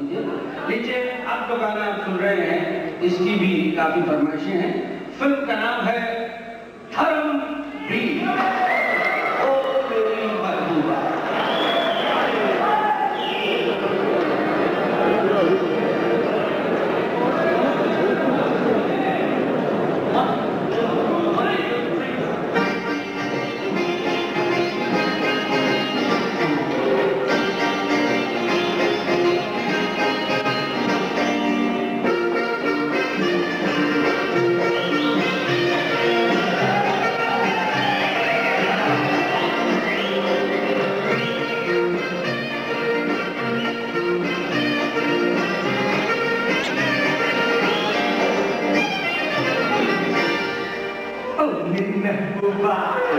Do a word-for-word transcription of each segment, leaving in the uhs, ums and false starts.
दीजिए। नीचे आप जो गाना आप सुन रहे हैं इसकी भी काफी फरमाइशें हैं। फिल्म का नाम है धर्मवीर। ओ मेरी महबूबा। महबूबा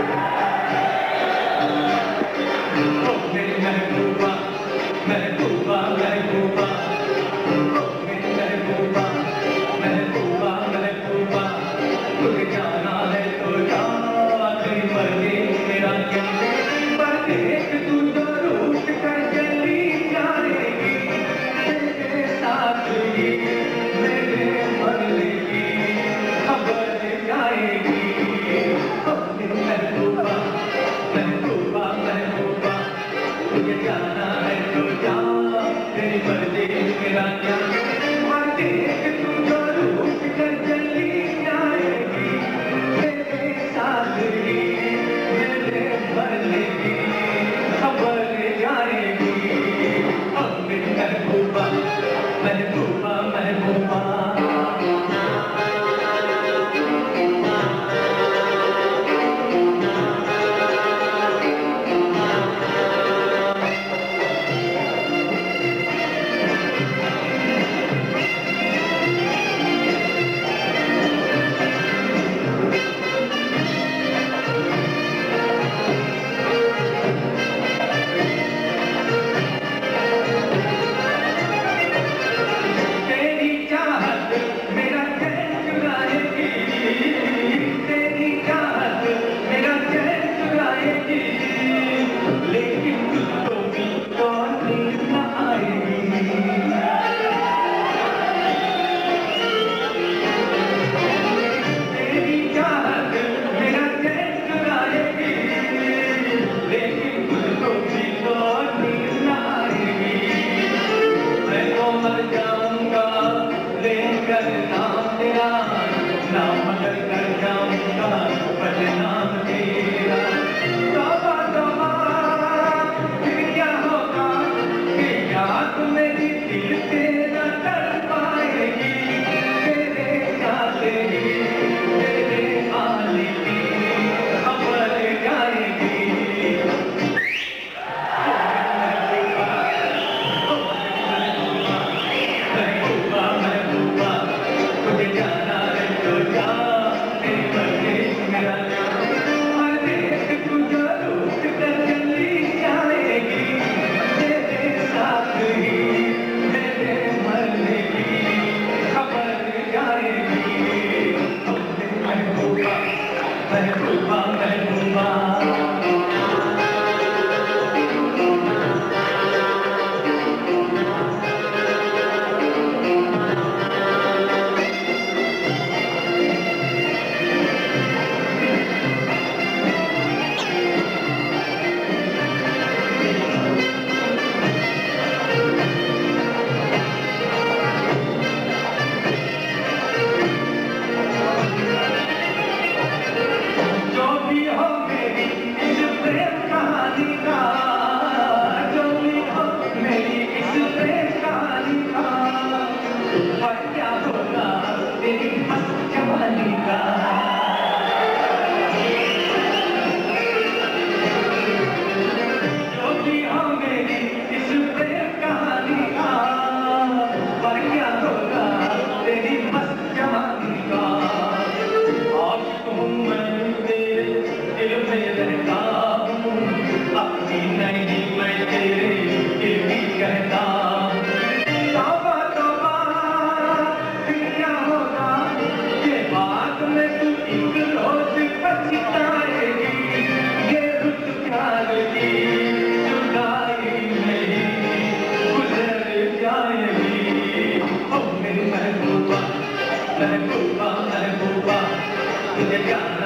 ओ मेरी महबूबा महबूबा महबूबा ओ मेरी महबूबा महबूबा महबूबा तुझे जाना है तो जा तेरी मर्जी मेरा क्या पर देख तू जो रूठ कर चली जाएगी तेरे साथ ही मेरे मरने की खबर जाएगी। महबूबा महबूबा महबूबा तुझे जाना है तो जा तेरी मर्जी मेरा क्या और देख तू जो रूठ कर चली जाएगी मेरे साथ ही मेरे मरने की खबर जाएगी। अब मेरी महबूबा महबूबा महबूबा महबूबा महबूबा तुझे प्यार